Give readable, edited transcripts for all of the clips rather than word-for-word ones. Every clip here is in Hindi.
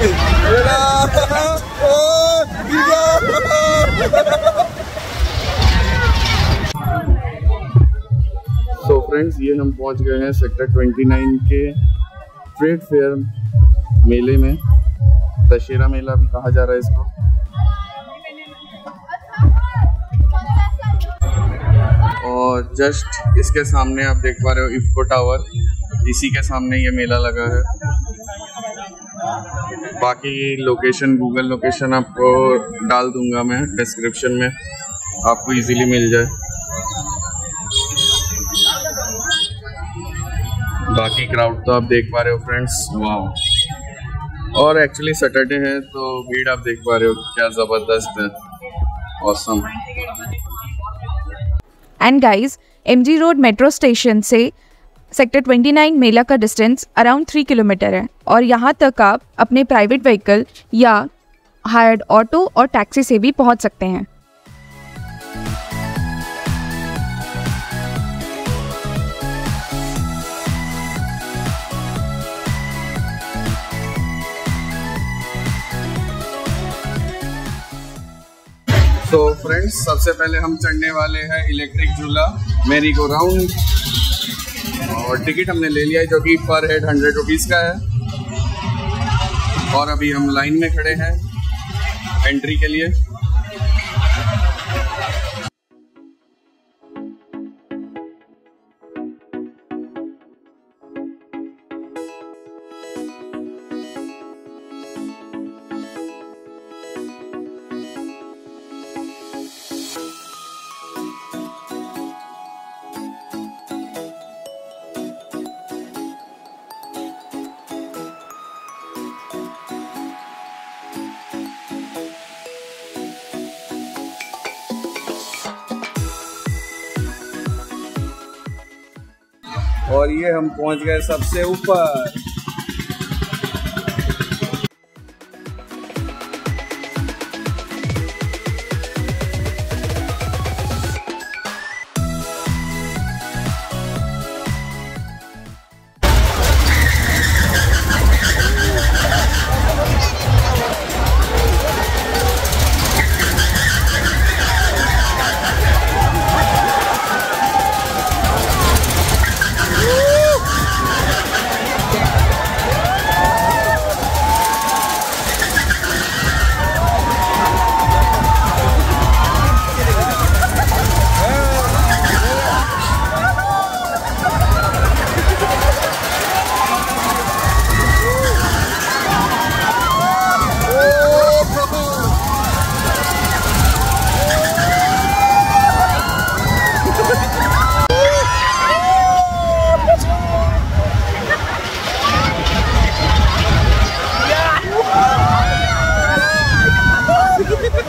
तो फ्रेंड्स ये हम पहुंच गए हैं सेक्टर 29 के ट्रेड फेयर मेले में। दशहरा मेला भी कहा जा रहा है इसको। और जस्ट इसके सामने आप देख पा रहे हो इफ्को टावर, इसी के सामने ये मेला लगा है। बाकी लोकेशन, गूगल लोकेशन आपको डाल दूंगा मैं डिस्क्रिप्शन में, आपको इजीली मिल जाए। बाकी क्राउड तो आप देख पा रहे हो फ्रेंड्स, वाह। और एक्चुअली सैटरडे है तो भीड़ आप देख पा रहे हो क्या ज़बरदस्त है, awesome. And guys, MG road metro station से सेक्टर 29 मेला का डिस्टेंस अराउंड 3 किलोमीटर है और यहाँ तक आप अपने प्राइवेट व्हीकल या हायर्ड ऑटो और टैक्सी से भी पहुँच सकते हैं। तो फ्रेंड्स सबसे पहले हम चढ़ने वाले हैं इलेक्ट्रिक झूला मेरी गो राउंड, और टिकट हमने ले लिया है जो कि पर हेड 100 रुपीज़ का है। और अभी हम लाइन में खड़े हैं एंट्री के लिए। और ये हम पहुंच गए सबसे ऊपर।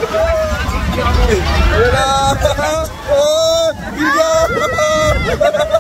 Oh,